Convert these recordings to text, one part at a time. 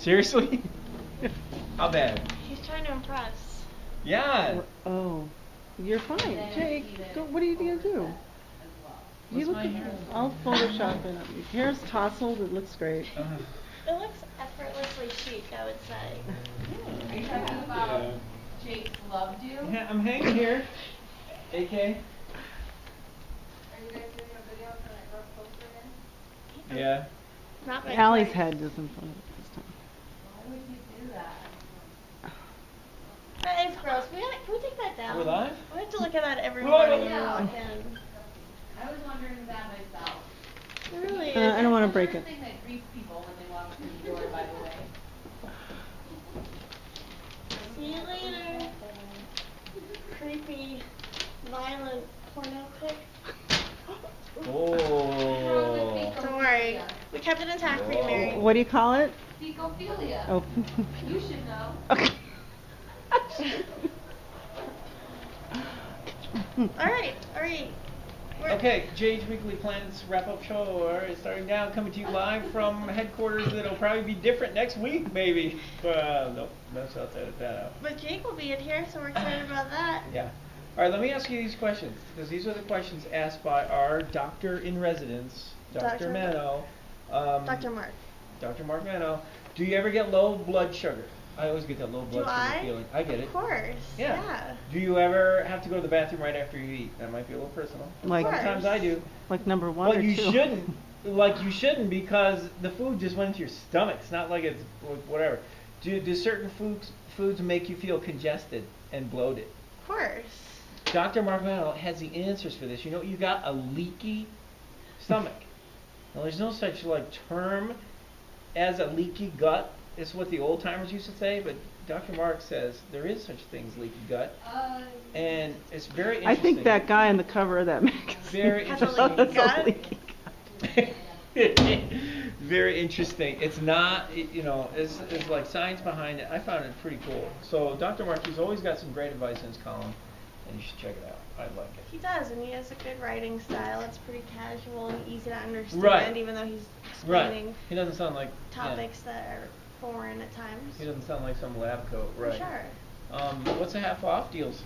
Seriously? How bad? He's trying to impress. Yeah. Oh, you're fine, Jake. What are you gonna do? You look. I'll Photoshop it. Your hair's tousled. It looks great. It looks effortlessly chic, I would say. Are you talking about Jake's Love Do? Yeah, I'm hanging here. AK. Are you guys doing a video for that girl poster again? Yeah. Not my Allie's choice. head is in front of it this time. Why would you do that? That is gross. Can we take that down? Are we live? We have to look at that every We're morning live. when we walk in. I was wondering that myself. It really is. I don't want to break Another it. thing that greets people when they walk through the door, by the way. See you later. Creepy, violent porno pic. Oh. Don't worry. We kept it intact for you, Mary. What do you call it? Fecophilia. Oh. You should know. Okay. Alright. Okay, Jade's Weekly Planets wrap-up show is starting now, coming to you live from headquarters that'll probably be different next week, maybe. Nope, that's not that out. But Jake will be in here, so we're excited about that. Yeah. All right, let me ask you these questions, because these are the questions asked by our doctor in residence, Dr. Mano. Dr. Mark. Dr. Mark Mano. Do you ever get low blood sugar? I always get that low blood sugar feeling. I get it. Of course. Yeah. Do you ever have to go to the bathroom right after you eat? That might be a little personal. Like sometimes I do. Like number one But or you two. shouldn't. Like you shouldn't, because the food just went into your stomach. It's not like it's whatever. Do certain foods make you feel congested and bloated? Of course. Dr. Mark Mano has the answers for this. You know, you got a leaky stomach. Now, there's no such term as a leaky gut. It's what the old timers used to say, but Dr. Mark says there is such thing as leaky gut, and it's very interesting. I think that guy on the cover of that magazine very has a interesting. leaky gut. Very interesting. It's not, it's like science behind it. I found it pretty cool. So Dr. Mark, he's always got some great advice in his column, and you should check it out. I like it. He does, and he has a good writing style. It's pretty casual and easy to understand, Right. even though he's Right. explaining He doesn't sound like topics that are foreign at times. He doesn't sound like some lab coat, right? For sure. What's the half off deals?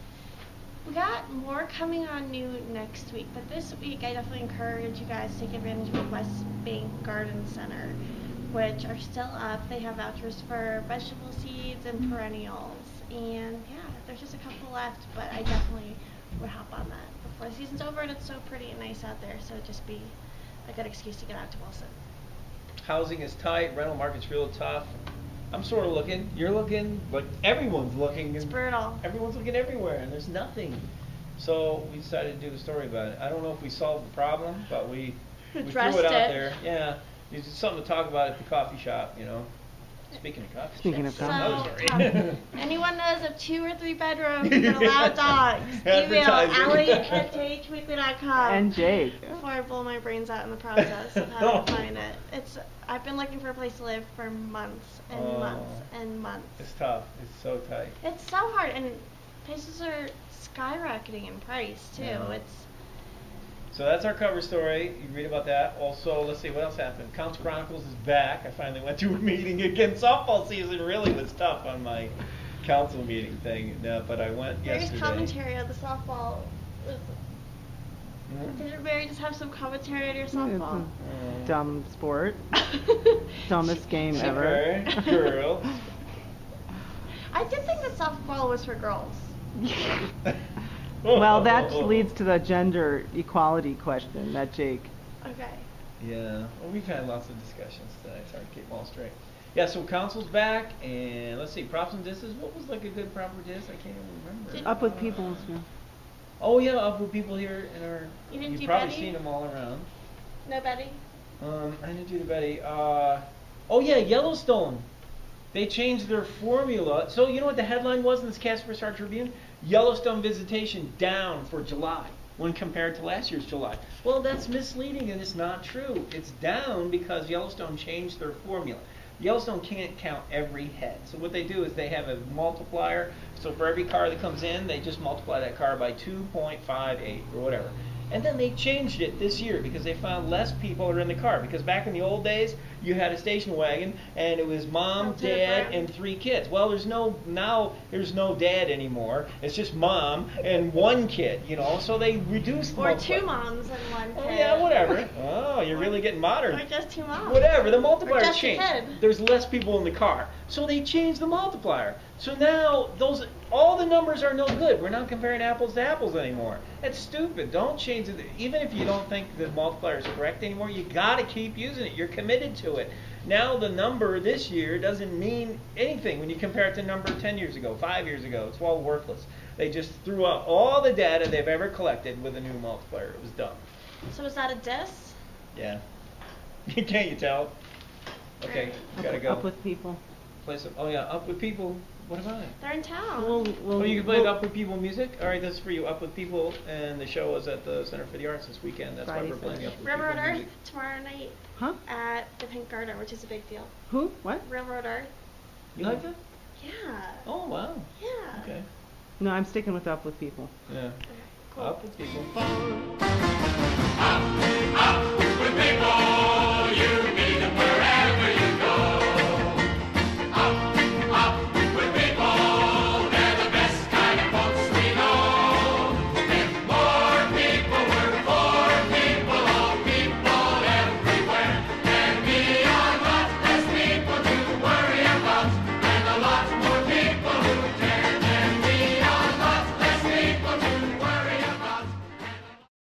We got more coming on new next week, but this week I definitely encourage you guys to take advantage of West Bank Garden Center, which are still up. They have vouchers for vegetable seeds and perennials, and yeah, there's just a couple left, but I definitely would hop on that before the season's over, and it's so pretty and nice out there, so it'd just be a good excuse to get out to Wilson. Housing is tight, rental market's real tough. I'm sort of looking, you're looking, like everyone's looking. It's brutal. Everyone's looking everywhere, and there's nothing. So we decided to do the story about it. I don't know if we solved the problem, but we threw it out there. Yeah, it's something to talk about at the coffee shop, Speaking of coffee Speaking shops, of So another story. tough. Anyone knows of 2 or 3 bedrooms that allow dogs? Email Advertising. Allie@jhweekly.com. And Jake. Before I blow my brains out in the process of how to find it. I've been looking for a place to live for months and months and months. It's tough. It's so tight. It's so hard, and places are skyrocketing in price too. Yeah. So that's our cover story. You read about that. Also, let's see what else happened. Council Chronicles is back. I finally went to a meeting again. Softball season really was tough on my council meeting thing, but I went yesterday. There's commentary on the softball. Did Mary just have some commentary on your softball? Dumb sport. Dumbest game ever. Girl. I did think that softball was for girls. Well, that leads to the gender equality question that Jake. Okay. Yeah. Well, we've had lots of discussions tonight. It's hard to keep them all straight. Yeah, so council's back, and let's see, props and disses. What was like a good proper diss? I can't even remember. Up with people. Oh yeah, up with people here in our. You didn't You've do probably Betty? seen them all around. No, Betty? I didn't do the Betty. Oh yeah, Yellowstone. They changed their formula. So you know what the headline was in this Casper Star Tribune? Yellowstone visitation down for July when compared to last year's July. Well, that's misleading and it's not true. It's down because Yellowstone changed their formula. Yellowstone can't count every head. So what they do is they have a multiplier. So for every car that comes in, they just multiply that car by 2.58 or whatever. And then they changed it this year because they found less people are in the car. Because back in the old days, you had a station wagon and it was mom, dad, and 3 kids. Well, there's no dad anymore. It's just mom and 1 kid, you know. So they reduced the Or multiplier. 2 moms and 1 kid. Oh yeah, whatever. Oh, you're really getting modern. Or just 2 moms. Whatever, the multiplier Or just a changed. kid. There's less people in the car. So they changed the multiplier. So now all the numbers are no good. We're not comparing apples to apples anymore. That's stupid. Don't change it. Even if you don't think the multiplier is correct anymore, you got to keep using it. You're committed to it. Now the number this year doesn't mean anything when you compare it to the number 10 years ago, 5 years ago. It's all worthless. They just threw out all the data they've ever collected with a new multiplier. It was dumb. So is that a diss? Yeah. Can't you tell? Okay, gotta go. Up with people. Play some. Oh yeah, Up with People. What about it? They're in town. Oh, you can play the Up with People music? All right, that's for you. Up with People, and the show is at the Center for the Arts this weekend. That's Friday, why we're playing the Up with Railroad People Earth music. tomorrow night Huh? at the Pink Garden, which is a big deal. Who? What? Railroad Earth. You like that? Yeah. Oh wow. Yeah. Okay. No, I'm sticking with Up with People. Yeah. Cool. Up with People. Up